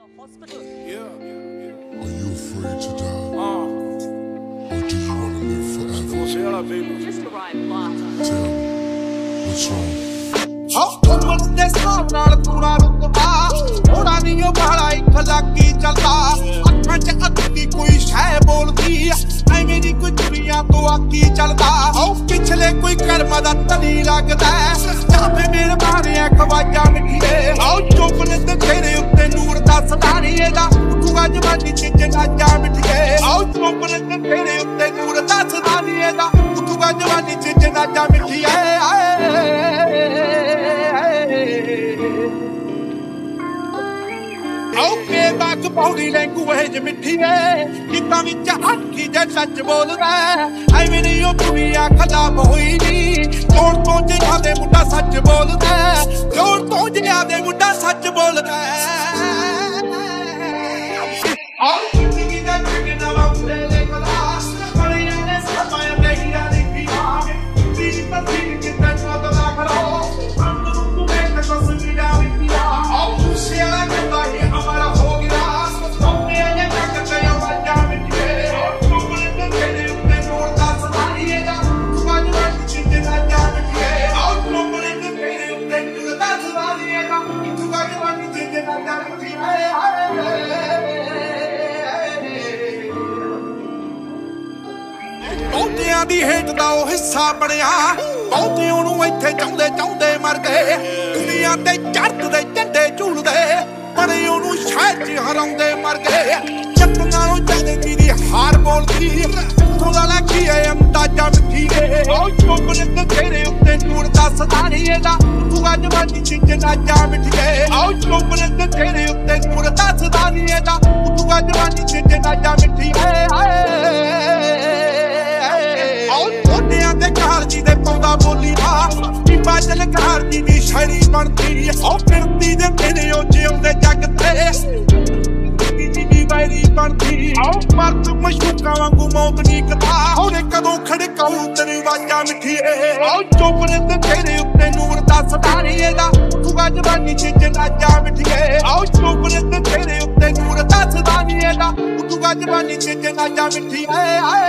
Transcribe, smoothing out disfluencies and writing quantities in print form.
hospital. Are you afraid to die? Or do you want to live forever? Just arrived last. Tell me, what's wrong? उम्र दे साथ नाल पूरा रुतबा थोड़ा नहीं बाला एक लागी चलता अखां च अद्धी कोई शै बोलदी ऐवें दी कोई दुनिया तो आकी चलदा पिछले कोई कर्म दा तली लगदा जावे मेरे मारे खवाजा मिठिए चुपने ते तेरे उत्ते नूर दा सदानीए दा तू अज वाली च जनाजा मिठिए चुपने ते तेरे उत्ते नूर दा सदानीए दा तू अज वाली च जनाजा मिठिए ओके बाक पौड़ी लैंगुएज मिठी है किता विच हक्की जे सच बोलदा ऐवें नहीं ओ दुनिया खलाफ होई नी जोड़ तो जियादे मुंडा सच बोलदा जोड़ तो जियादे मुंडा सच बोलदा आओ जिंदगी दा जग नवा फुले ले कलास बड़ियां ने सपाय बेहिया लिखी आगे तीर तस्वीर के तक बदला करो अंदर तू देख तो सुनी जावी पिया आओ शेला के बाही हमारा हो गया हमने ये तक गया मजा मिटे तुमने तो तेरे ऊपर नूर दा सदानीएगा आज वाली चीज़ ना जा मिटे आओ तुमने तो तेरे ऊपर नूर दा सदानीएगा तू आज वाली चीज़ ना जा मिटे बहुतियां दी हेट दा ओ हिस्सा बनिया बहुते ओनू इत्थे चाहुंदे चाहुंदे मर गए दुनिया ते चढ़दे झंडे झूलदे बड़े ओनू शहर च हराउंदे मर गए जट नालों ज्यादा मेरी हार बोलदी थोड़ा लगी है अंदाजा मिठी है चुपने ते तेरे उत्ते नूर दा सदानीएगा तू अज वाली चीज़ ना जा मिठी है चुपने ते तेरे उत्ते नूर दा सदानीएगा तू अज वाली चीज़ ना जा मिठी है दे घर जी दे पौधा बोली हिमाचल घर जी दी शरी बनती फिरती दे मेरे जिउंदे जग ते जी वैरी बनती पर तू मशूका वांगू मौत नी कथा होरे कदों खड़काऊ तेरी वाजा मिठी चुपने ते तेरे उत्ते नूर दा सदानीएगा तू अज वाली चीज़ ना जा मिठी चुपने ते तेरे उत्ते नूर दा सदानीएगा तू अज वाली चीज़ ना जा मिठी